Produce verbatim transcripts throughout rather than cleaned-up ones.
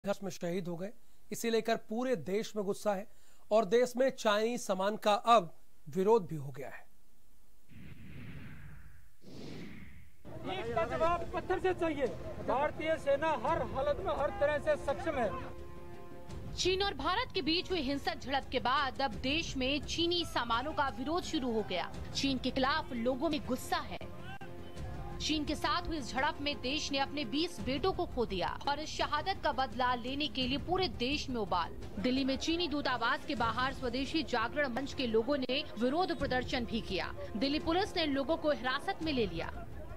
संघर्ष में शहीद हो गए। इसे लेकर पूरे देश में गुस्सा है और देश में चाइनीज सामान का अब विरोध भी हो गया है। इसका जवाब पत्थर से चाहिए। भारतीय सेना हर हालत में हर तरह से सक्षम है। चीन और भारत के बीच हुई हिंसक झड़प के बाद अब देश में चीनी सामानों का विरोध शुरू हो गया। चीन के खिलाफ लोगों में गुस्सा है। चीन के साथ हुई इस झड़प में देश ने अपने बीस बेटों को खो दिया और इस शहादत का बदला लेने के लिए पूरे देश में उबाल। दिल्ली में चीनी दूतावास के बाहर स्वदेशी जागरण मंच के लोगों ने विरोध प्रदर्शन भी किया। दिल्ली पुलिस ने इन लोगों को हिरासत में ले लिया।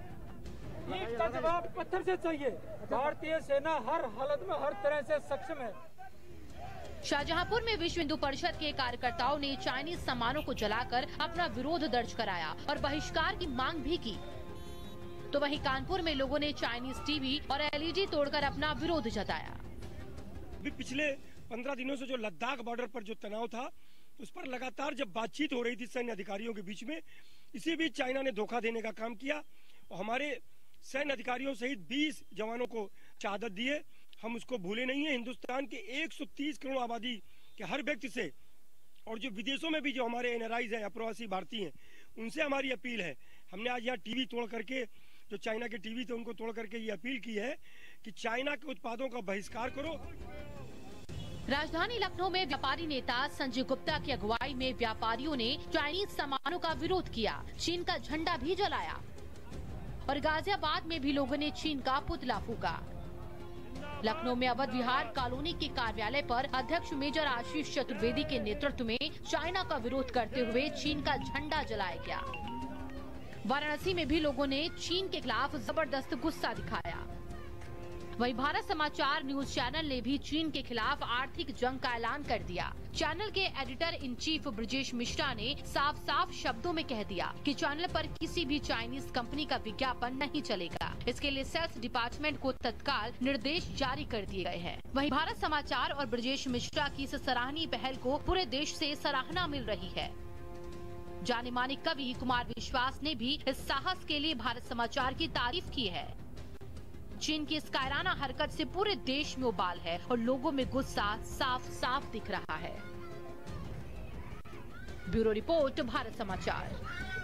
इसका जवाब पत्थर से चाहिए। भारतीय सेना हर हालत में हर तरह से सक्षम है। शाहजहांपुर में विश्व हिंदू परिषद के कार्यकर्ताओं ने चाइनीज सामानों को जलाकर अपना विरोध दर्ज कराया और बहिष्कार की मांग भी की। तो वहीं कानपुर में लोगों ने चाइनीज टीवी और एलईडी तोड़कर अपना विरोध जताया। अभी पिछले पंद्रह दिनों से जो लद्दाख बॉर्डर पर जो तनाव था, उस पर लगातार जब बातचीत हो रही थी सैन्य अधिकारियों के बीच में, इसी बीच चाइना ने धोखा देने का काम किया और हमारे सैन्य अधिकारियों सहित बीस जवानों को शहादत दिए। हम उसको भूले नहीं है। हिंदुस्तान के एक सौ तीस करोड़ आबादी के हर व्यक्ति से और जो विदेशों में भी जो हमारे एनआरआईज हैं, अप्रवासी भारतीय हैं, उनसे हमारी अपील है। हमने आज यहाँ टीवी तोड़ करके, जो चाइना के टीवी थे उनको तोड़ करके ये अपील की है कि चाइना के उत्पादों का बहिष्कार करो। राजधानी लखनऊ में व्यापारी नेता संजय गुप्ता की अगुवाई में व्यापारियों ने चाइनीज सामानों का विरोध किया, चीन का झंडा भी जलाया और गाजियाबाद में भी लोगों ने चीन का पुतला फूका। लखनऊ में अवध विहार कॉलोनी के कार्यालय पर अध्यक्ष मेजर आशीष चतुर्वेदी के नेतृत्व में चाइना का विरोध करते हुए चीन का झंडा जलाया गया। वाराणसी में भी लोगों ने चीन के खिलाफ जबरदस्त गुस्सा दिखाया। वहीं भारत समाचार न्यूज चैनल ने भी चीन के खिलाफ आर्थिक जंग का ऐलान कर दिया। चैनल के editor in chief Brajesh Mishra ने साफ साफ शब्दों में कह दिया कि चैनल पर किसी भी चाइनीज कंपनी का विज्ञापन नहीं चलेगा। इसके लिए सेल्स डिपार्टमेंट को तत्काल निर्देश जारी कर दिए गए हैं। वहीं भारत समाचार और ब्रजेश मिश्रा की इस सराहनीय पहल को पूरे देश से सराहना मिल रही है। जाने माने कवि कुमार विश्वास ने भी इस साहस के लिए भारत समाचार की तारीफ की है। चीन की इस कायराना हरकत से पूरे देश में उबाल है और लोगों में गुस्सा साफ साफ दिख रहा है। ब्यूरो रिपोर्ट, भारत समाचार।